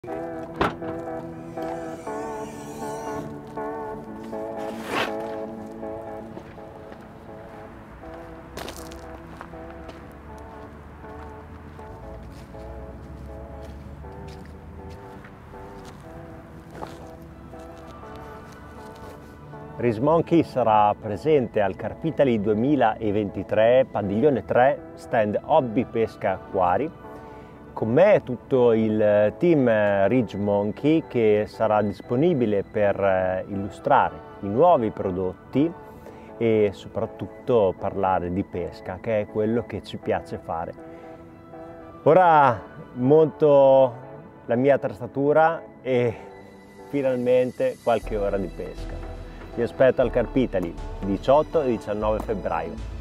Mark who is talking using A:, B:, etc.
A: Monkey sarà presente al Carpitali 2023, padiglione 3, stand Hobby Pesca Acquari. Con me tutto il team Monkey che sarà disponibile per illustrare i nuovi prodotti e soprattutto parlare di pesca, che è quello che ci piace fare. Ora monto la mia attrezzatura e finalmente qualche ora di pesca. Vi aspetto al Carpitali 18 e 19 febbraio.